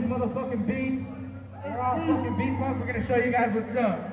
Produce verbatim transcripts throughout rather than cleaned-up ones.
these motherfucking beats. We're all fucking beast punks. We're gonna show you guys what's up.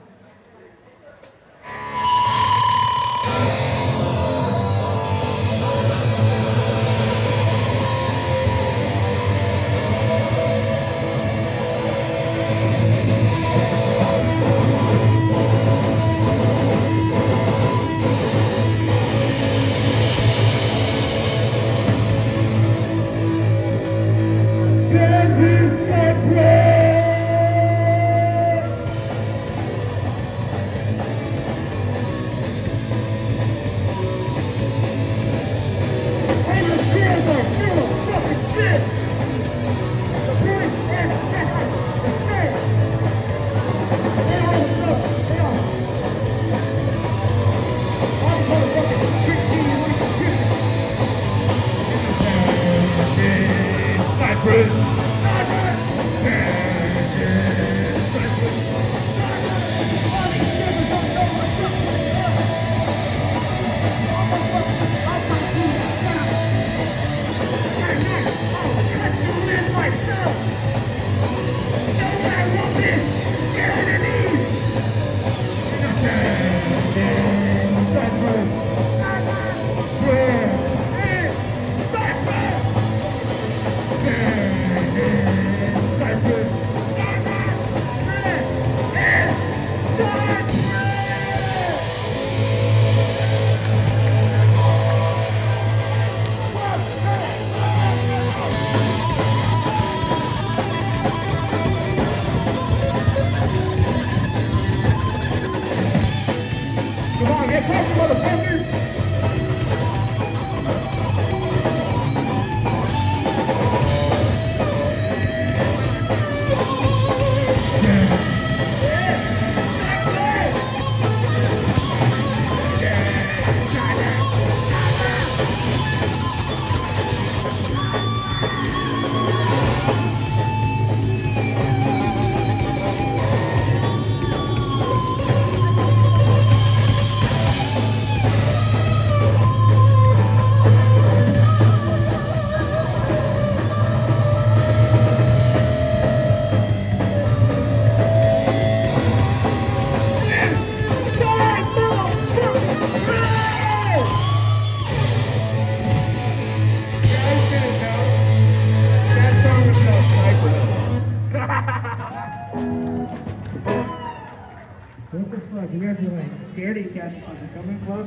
What the fuck? You guys are like scared of you guys on the coming club?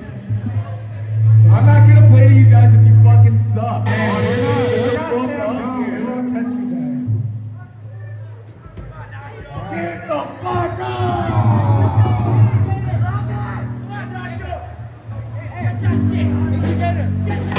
I'm not gonna play to you guys if you fucking suck. Man, we're not, we're not, We're no, not we won't touch you guys. Get the fuck up! Get that shit! Instigator! Get that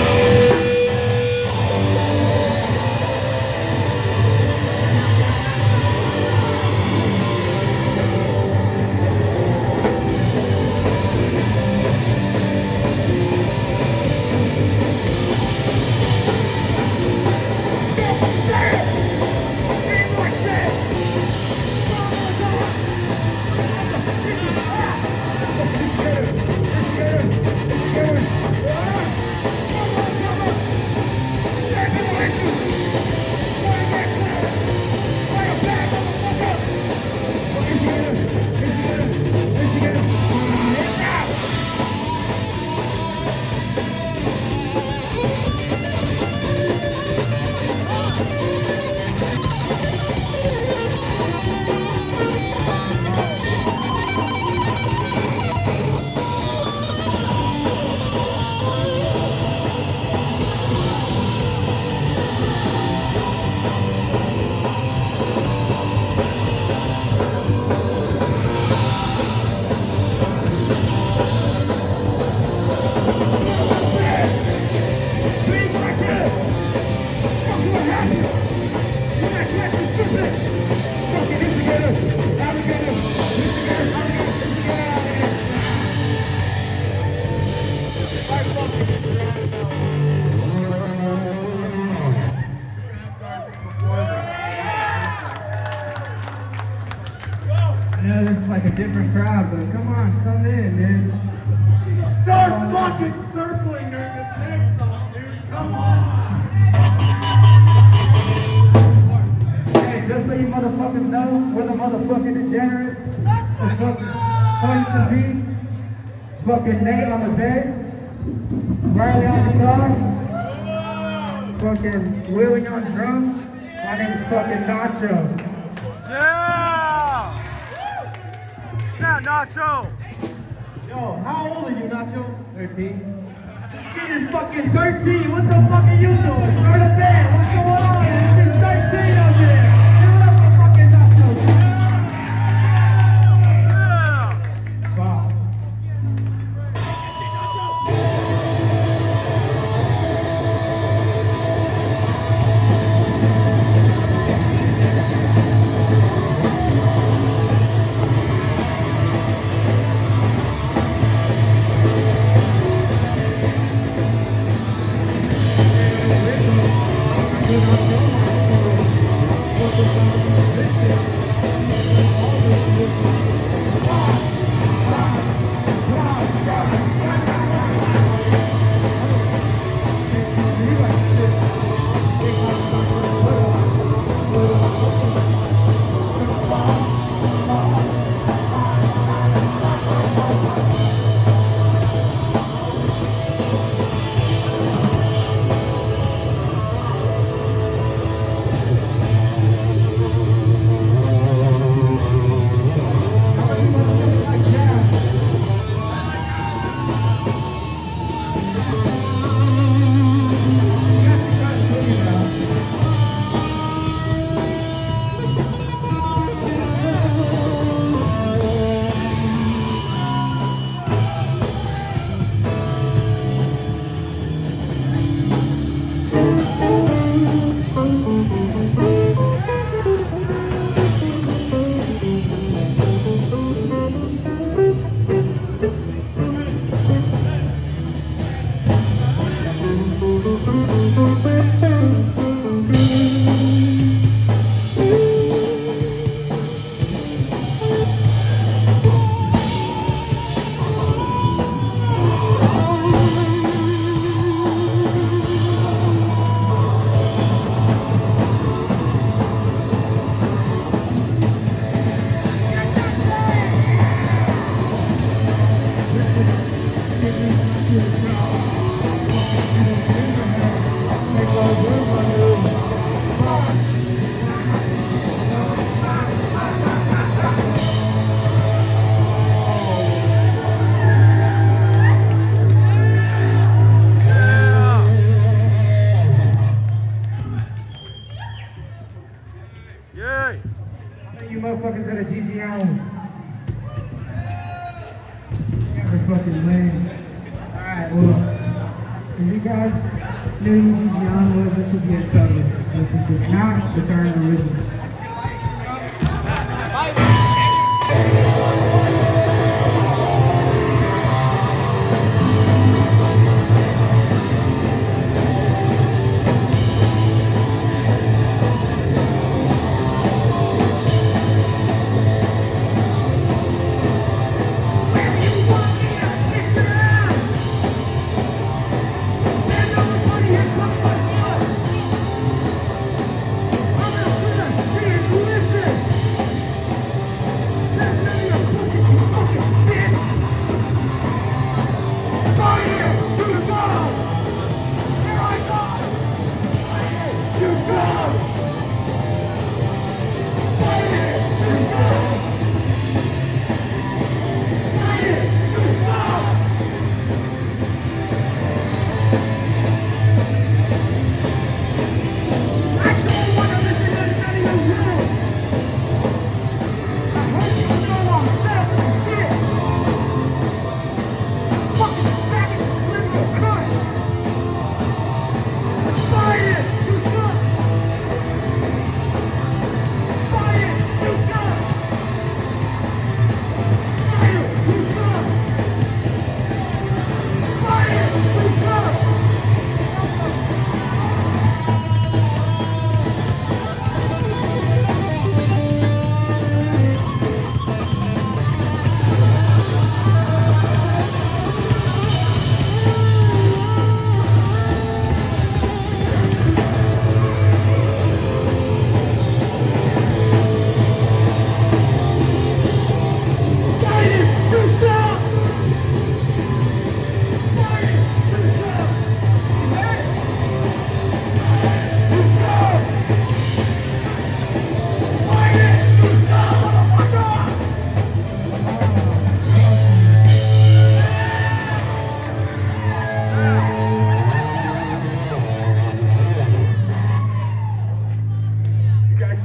I know this is like a different crowd, but come on, come in, dude. Start fucking circling during this next song, dude. Come on! We're the motherfucking degenerates. The fucking Poison Beast. Fucking Nate on the bass. Riley on guitar. Fucking Willie on drums. My name is fucking Nacho. Yeah! Now, Nacho! Yo, how old are you, Nacho? thirteen. This kid is fucking thirteen. What the fuck are you doing? Start a band. What's going on? This kid's thirteen out there. Give it up for fucking Nacho. Yeah! Wow. Yay! You motherfuckers got a G G on. Never fucking lame. Alright, well, if you guys knew who G G on was, this would be a cover. This is just not the turn original. Listen!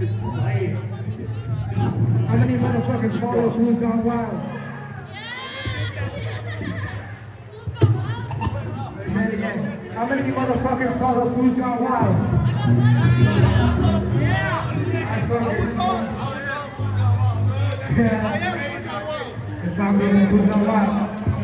How many motherfuckers follow Who's Gone Wild? Say it again. How many motherfuckers follow Who's Gone Wild? Yeah! It's not good in Who's Gone Wild.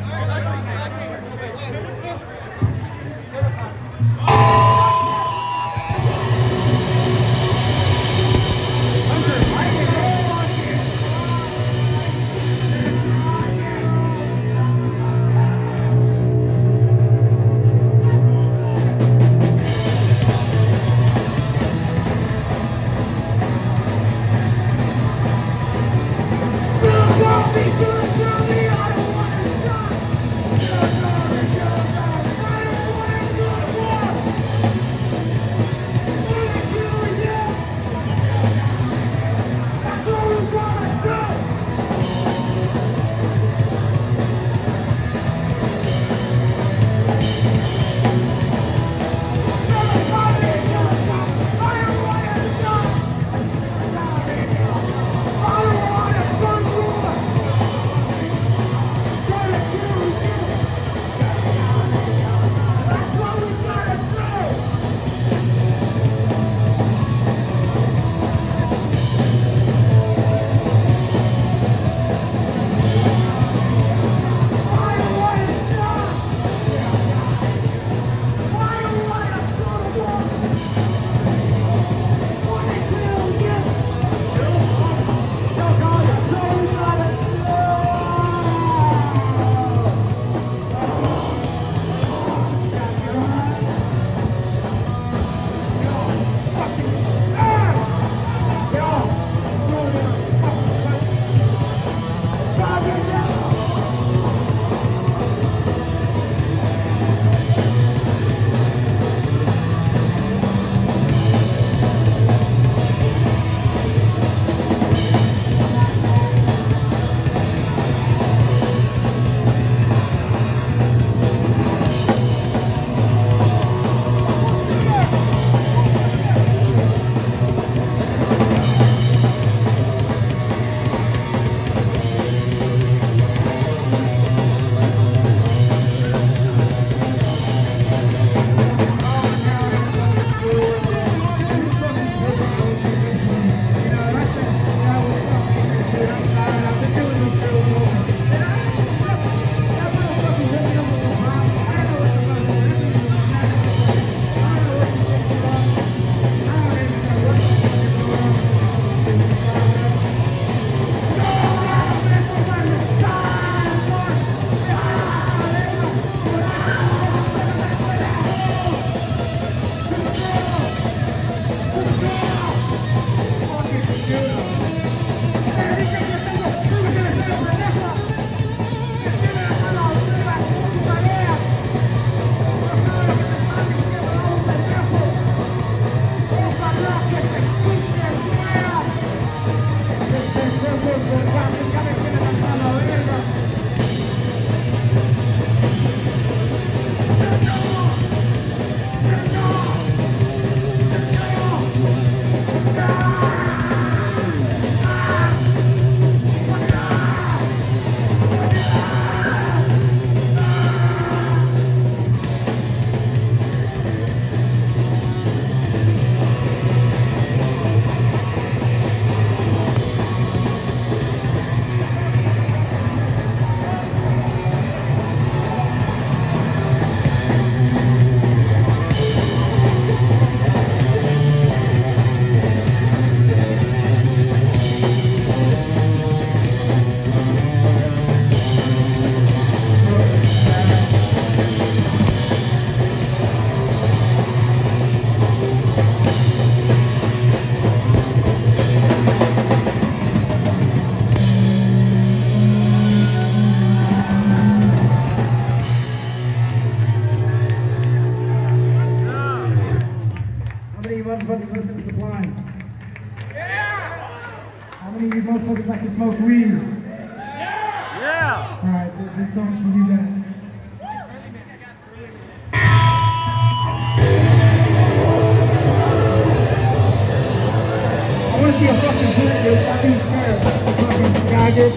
motherfuckers like to smoke weed? Yeah! Yeah! Alright, this, this song can do that. I want to see a fucking bullet, dude. That dude's scared. Fucking faggot.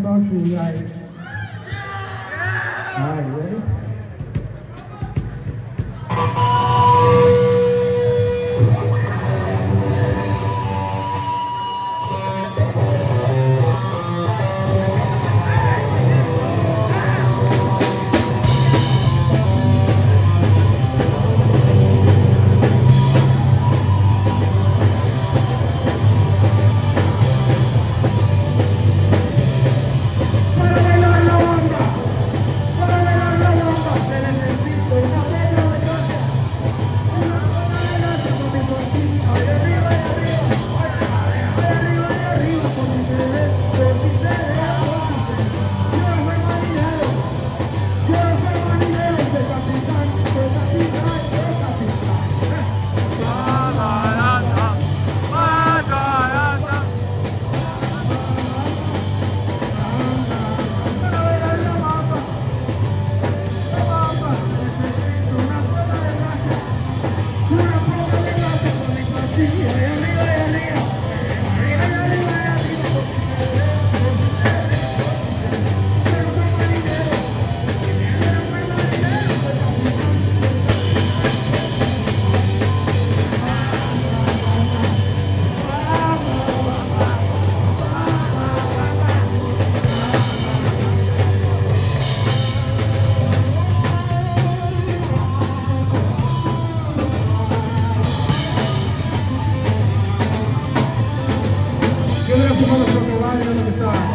song for you guys. Alright, ready? Give it up for motherfucking Ryan on the guitar.